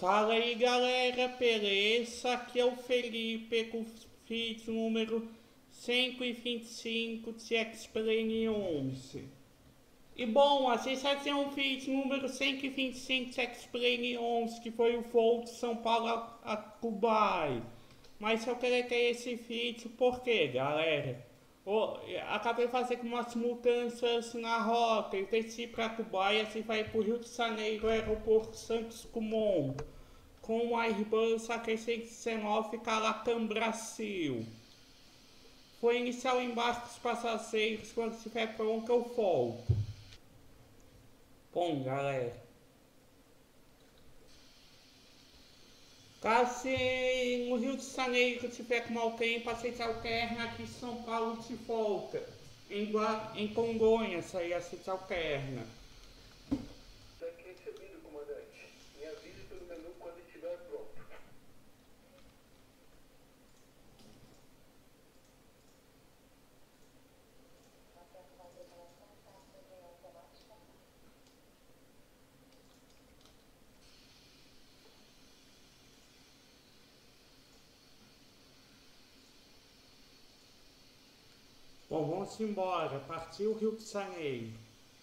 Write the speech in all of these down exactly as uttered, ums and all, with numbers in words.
Fala aí galera, beleza? Aqui é o Felipe com o feed número cento e vinte e cinco de X-Plane onze. E bom, vocês faziam um feed número cento e vinte e cinco de X-Plane onze, que foi o voo de São Paulo a, a Dubai. Mas eu coloquei esse vídeo porque, galera, oh, acabei fazendo umas mudanças na rota. Eu desci para Dubai, assim vai para o Rio de Janeiro, aeroporto Santos Dumont, com o Airbus A três cento e dezenove Latam Brasil. Vou iniciar o embarque dos passageiros. Quando estiver pronto eu volto. Bom, galera, caso no Rio de Janeiro tiver com mau tempo, aceite alterna aqui em São Paulo de volta. Em, em Congonhas aí aceite alterna. Tanque recebido, comandante. Me avise pelo menu quando estiver pronto. Bom, vamos embora. Partiu o Rio de Janeiro.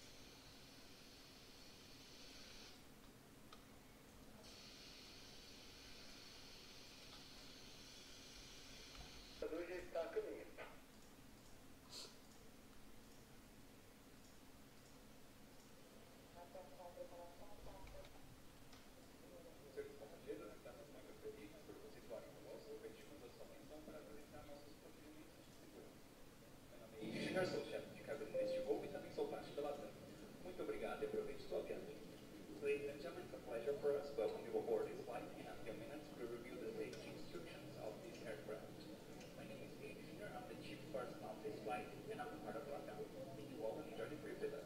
O computador já está a caminho. Senhores passageiros, estamos muito felizes por vocês estarem conosco. Pedimos a sua atenção para apresentar nossos procedimentos de segurança. Meu nome é Engenheiro, sou chefe de cabine deste voo e também sou parte da Latam. Muito obrigado e aproveite sua viagem. Ladies and gentlemen, it's a pleasure for us to welcome you aboard this flight. In a few minutes, we review the safety instructions of this aircraft. My name is Engineer, I'm the chief person of this flight, and I'm part of Latam. Thank you all and enjoy the trip with us.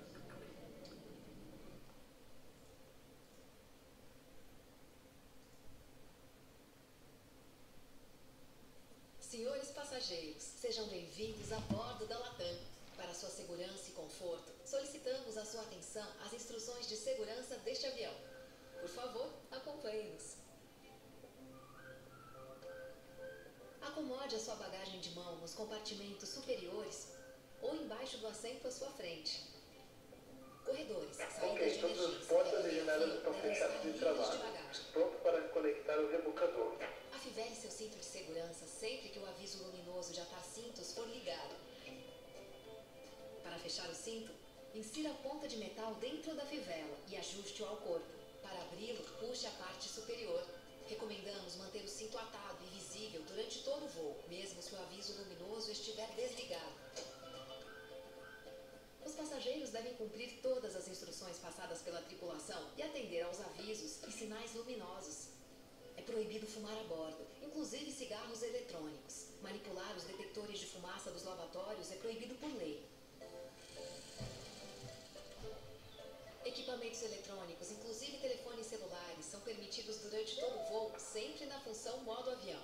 Senhores passageiros, sejam bem-vindos a bordo da Latam. Para sua segurança e conforto, solicitamos a sua atenção às instruções de segurança deste avião. Por favor, acompanhe-nos. Acomode a sua bagagem de mão nos compartimentos superiores ou embaixo do assento à sua frente. Corredores, saídas Ok, de todas as emergência portas e e janelas fio estão devem fechadas estar de livres trabalho. de bagagem. Pronto para conectar o rebocador. Afivele seu cinto de segurança sempre que o aviso luminoso de atar cintos for ligado. Para fechar o cinto, insira a ponta de metal dentro da fivela e ajuste-o ao corpo. Para abri-lo, puxe a parte superior. Recomendamos manter o cinto atado e visível durante todo o voo, mesmo se o aviso luminoso estiver desligado. Os passageiros devem cumprir todas as instruções passadas pela tripulação e atender aos avisos e sinais luminosos. É proibido fumar a bordo, inclusive cigarros eletrônicos. Manipular os detectores de fumaça dos lavatórios é proibido por lei. Equipamentos eletrônicos, inclusive telefones celulares, são permitidos durante todo o voo, sempre na função modo avião.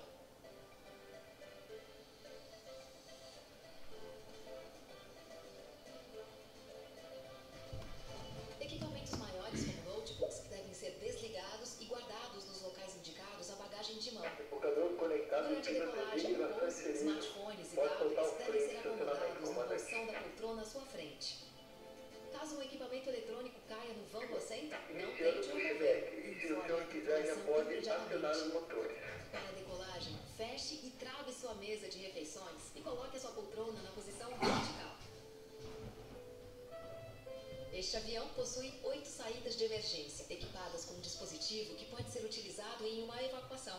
Equipamentos maiores, como notebooks, devem ser desligados e guardados nos locais indicados à bagagem de mão. Rebocador conectado em Durante a fibra decolagem, terrível pouso, transferida. smartphones e Pode soltar tablets o devem freio de ser estacionamento, acomodados no comandante. bolsão da poltrona à sua frente. Caso um equipamento eletrônico caia no vão do assento, não Iniciando tente o remover. pushback. E se o Informe senhor a quiser, já tripulação pode acionar os imediatamente. motores. Para a decolagem, feche e trave sua mesa de refeições e coloque a sua poltrona na posição vertical. Este avião possui oito saídas de emergência, equipadas com um dispositivo que pode ser utilizado em uma evacuação.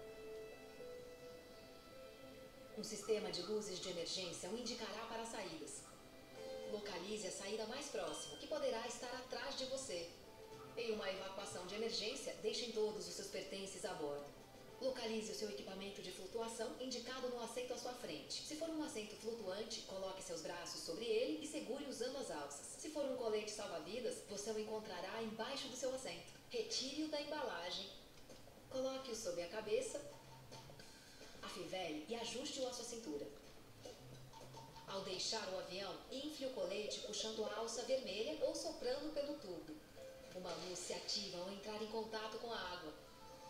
Um sistema de luzes de emergência o indicará para as saídas. Localize a saída mais próxima, que poderá estar atrás de você. Em uma evacuação de emergência, deixem todos os seus pertences a bordo. Localize o seu equipamento de flutuação indicado no assento à sua frente. Se for um assento flutuante, coloque seus braços sobre ele e segure usando as alças. Se for um colete salva-vidas, você o encontrará embaixo do seu assento. Retire-o da embalagem. Coloque-o sob a cabeça, afivele e ajuste-o à sua cintura. Ao deixar o avião, infle o colete puxando a alça vermelha ou soprando pelo tubo. Uma luz se ativa ao entrar em contato com a água.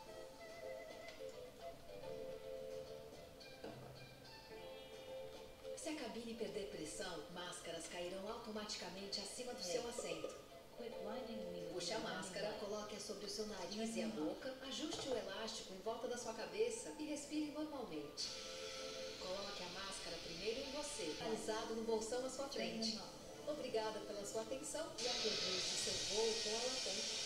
Se a cabine perder pressão, máscaras cairão automaticamente acima do seu assento. Puxe a máscara, coloque-a sobre o seu nariz e a boca, ajuste o elástico em volta da sua cabeça e respire normalmente. Coloque a máscara primeiro em você, alisado no bolsão à sua frente. Obrigada pela sua atenção e aproveite seu voo com a Latam.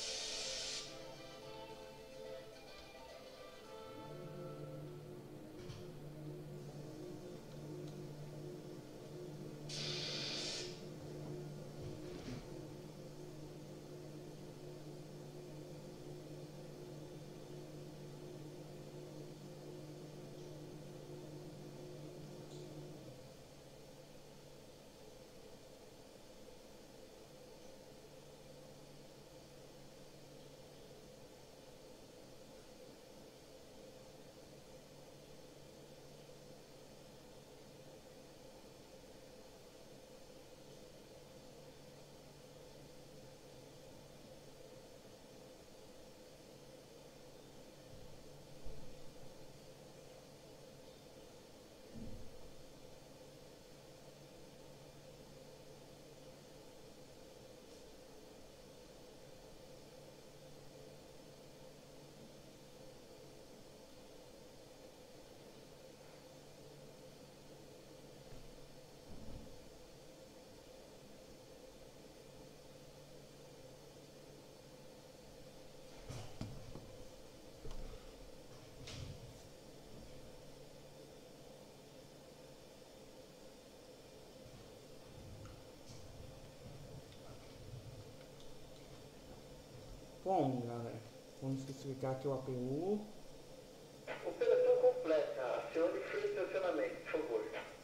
Bom, galera, vamos desligar aqui o A P U. Operação completa. Acione fio de estacionamento, por favor.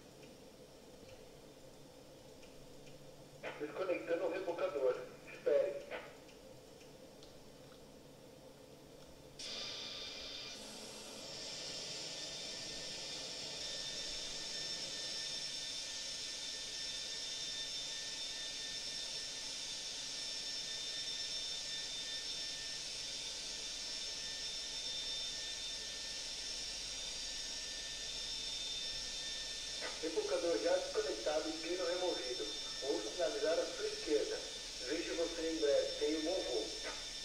Desconectando o rebocador. Espere. Rebocador já desconectado e pino removido. Vou sinalizar à sua esquerda. Vejo você em breve. Tenha um bom voo.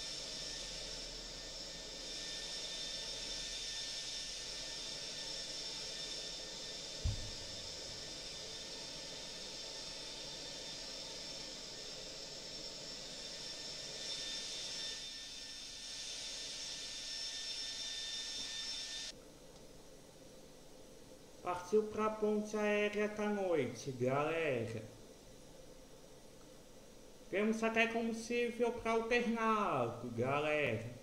Partiu para a ponte aérea da noite, galera. Temos até combustível para alternado, galera.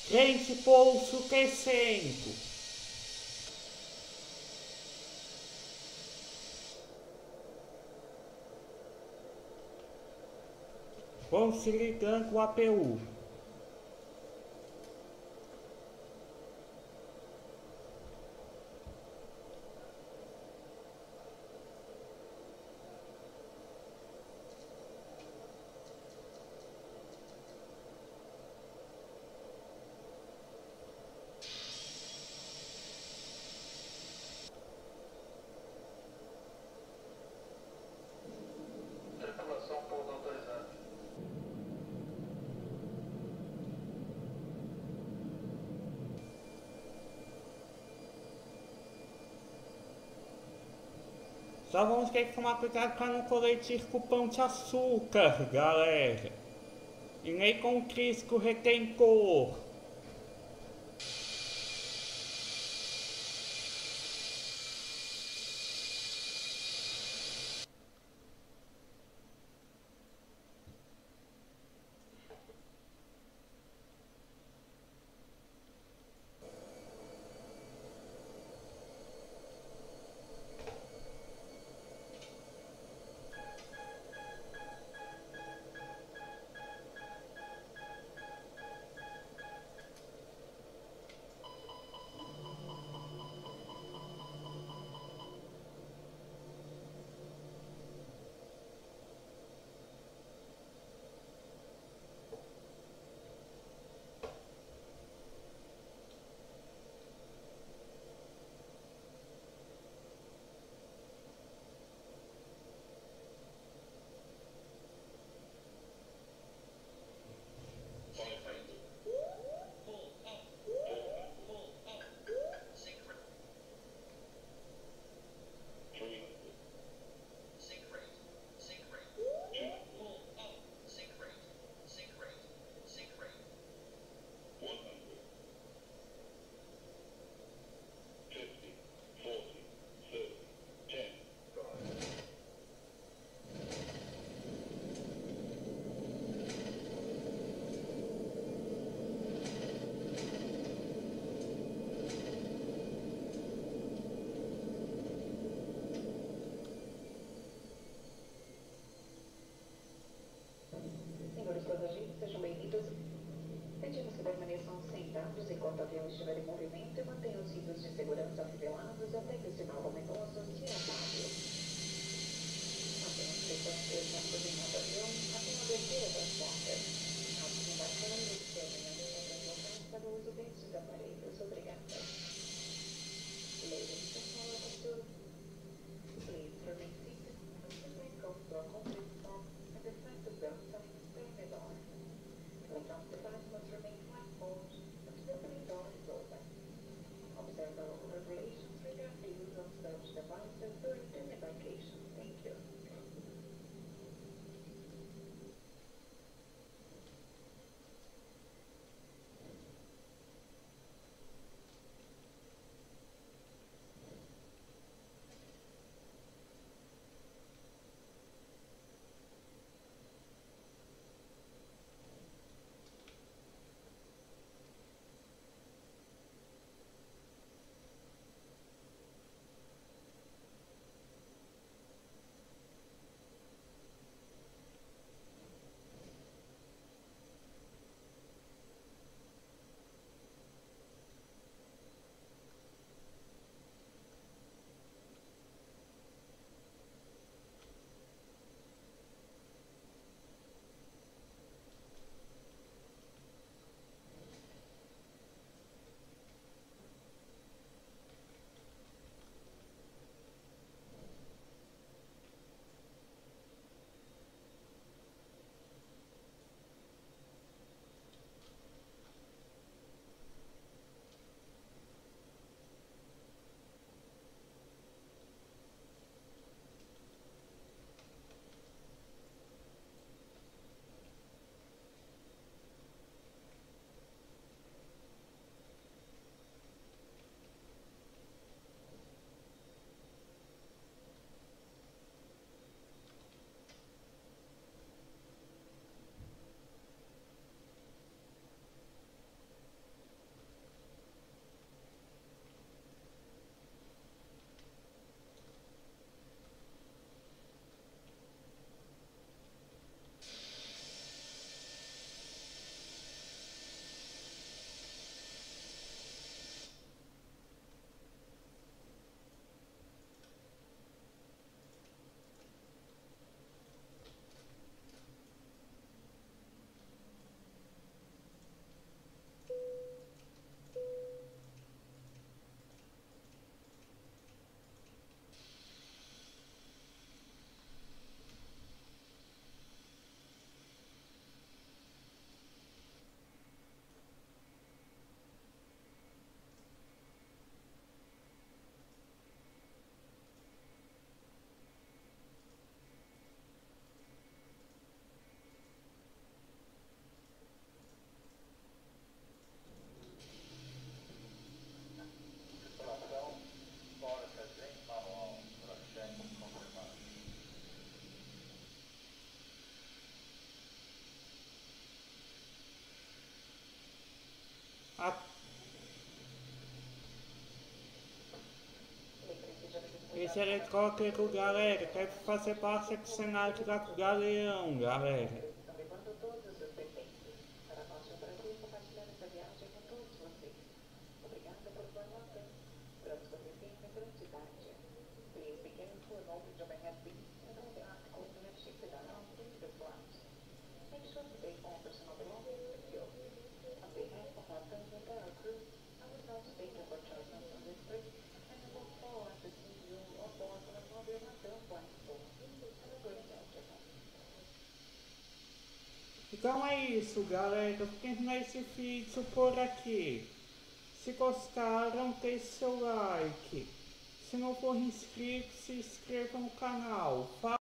Frente pulso Q cinco. Vou se ligando o A P U. Tripulação pouso autorizado. Só vamos ter que tomar cuidado para não colidir com o pão de açúcar, galera. E nem com o Crisco retentor. Senhores passageiros, sejam bem-vindos. Pedimos que permaneçam sentados enquanto o avião estiver em movimento e mantenham os cintos de segurança afivelados até que o sinal luminoso se apague. Mantenham frequências na cozinha do avião até a abertura das portas. Ao desembarcar, observem a linha das locais para o uso destes aparelhos. Obrigada. Ladies and gentlemen, please remain seated until we go to our conference room and the front of the sign during the door. Electronic device must remain white-board until the opening door is open. Observe the local regulations regarding the use of such devices during the embarkation. Thank you. A... Esse helicóptero, galera, quer fazer parte do cenário da Galeão, galera. Levando todos os pertences. Para nós de um prazer compartilhar essa viagem com todos vocês. Obrigada por sua nota. Esperamos você sempre em grandidade. Please be careful and open your headpiece and all the articles you have shipped around in the flight. Make sure to take all personal belongings with you. On behalf of our friends and our crew, I would like to thank you for joining us on this trip, and I look forward to seeing you on board on another Latam flight soon. Have a great afternoon. Então é isso, galera. Eu vou terminar esse vídeo por aqui. Se gostaram, deixe seu like. Se não for inscrito, se inscreva no canal.